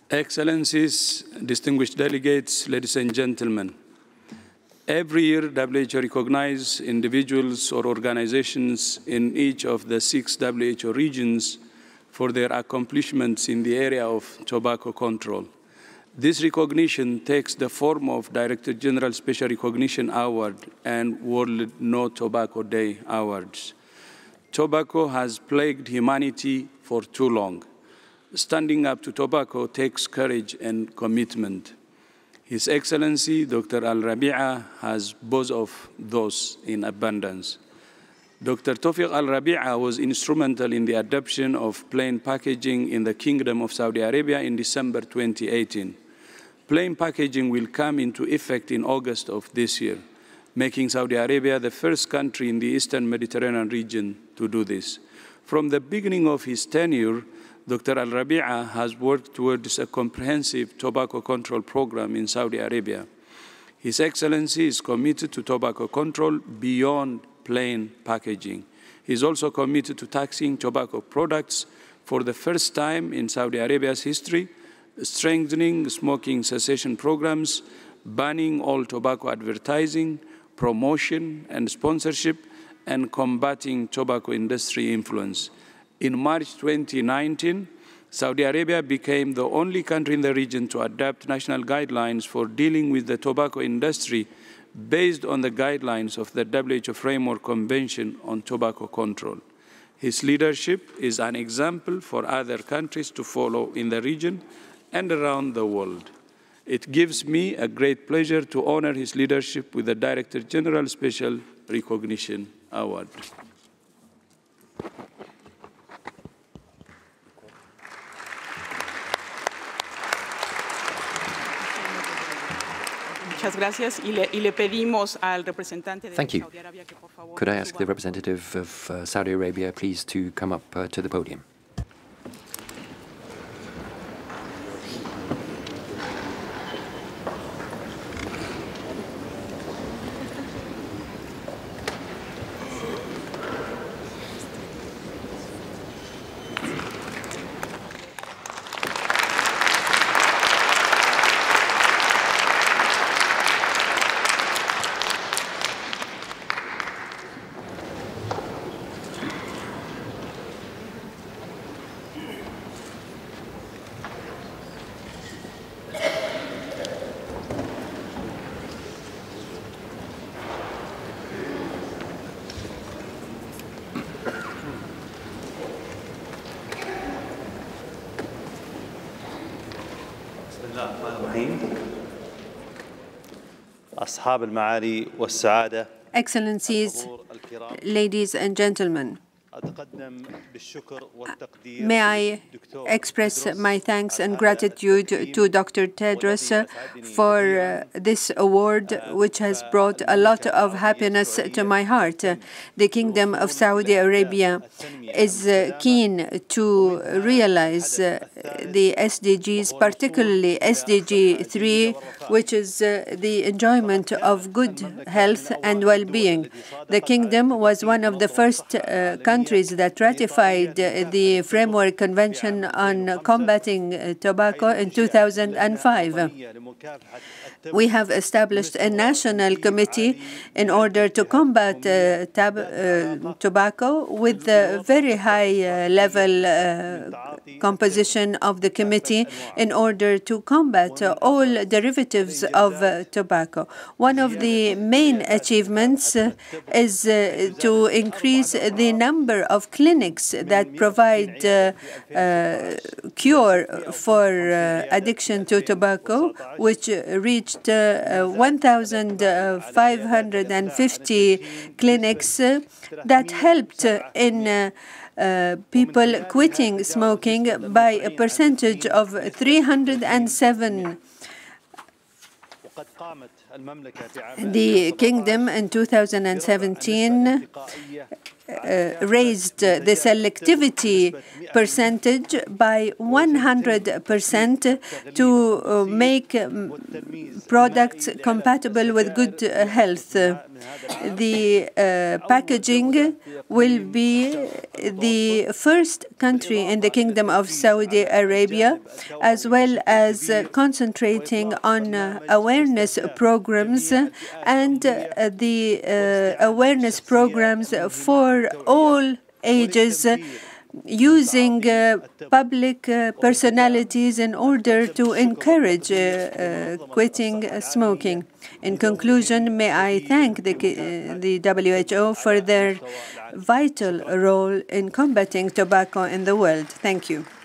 Excellencies, distinguished delegates, ladies and gentlemen, every year WHO recognizes individuals or organizations in each of the 6 WHO regions for their accomplishments in the area of tobacco control. This recognition takes the form of Director General Special Recognition Award and World No Tobacco Day Awards. Tobacco has plagued humanity for too long. Standing up to tobacco takes courage and commitment. His Excellency, Dr. Al-Rabiah, has both of those in abundance. Dr. Tawifq Al-Rabiah was instrumental in the adoption of plain packaging in the Kingdom of Saudi Arabia in December 2018. Plain packaging will come into effect in August of this year, making Saudi Arabia the first country in the Eastern Mediterranean region to do this. From the beginning of his tenure, Dr. Al-Rabiah has worked towards a comprehensive tobacco control program in Saudi Arabia. His Excellency is committed to tobacco control beyond plain packaging. He is also committed to taxing tobacco products for the first time in Saudi Arabia's history, strengthening smoking cessation programs, banning all tobacco advertising, promotion and sponsorship, and combating tobacco industry influence. In March 2019, Saudi Arabia became the only country in the region to adopt national guidelines for dealing with the tobacco industry based on the guidelines of the WHO Framework Convention on Tobacco Control. His leadership is an example for other countries to follow in the region and around the world. It gives me a great pleasure to honor his leadership with the Director General Special Recognition Award. Thank you. Could I ask the representative of Saudi Arabia, please, to come up to the podium? Excellencies, ladies and gentlemen, may I express my thanks and gratitude to Dr. Tedros for this award, which has brought a lot of happiness to my heart. The Kingdom of Saudi Arabia is keen to realize the SDGs, particularly SDG 3, which is the enjoyment of good health and well-being. The Kingdom was one of the first countries that ratified the Framework Convention on Combating Tobacco in 2005. We have established a national committee in order to combat tobacco with the very high level composition of the committee in order to combat all derivatives of tobacco. One of the main achievements is to increase the number of clinics that provide cure for addiction to tobacco, which reached 1,550 clinics that helped in people quitting smoking by a percentage of 307. The Kingdom in 2017 raised the selectivity percentage by 100% to make products compatible with good health. The packaging will be the first country in the Kingdom of Saudi Arabia, as well as concentrating on awareness programs and the awareness programs for all ages, using public personalities in order to encourage quitting smoking. In conclusion, may I thank the WHO for their vital role in combating tobacco in the world. Thank you.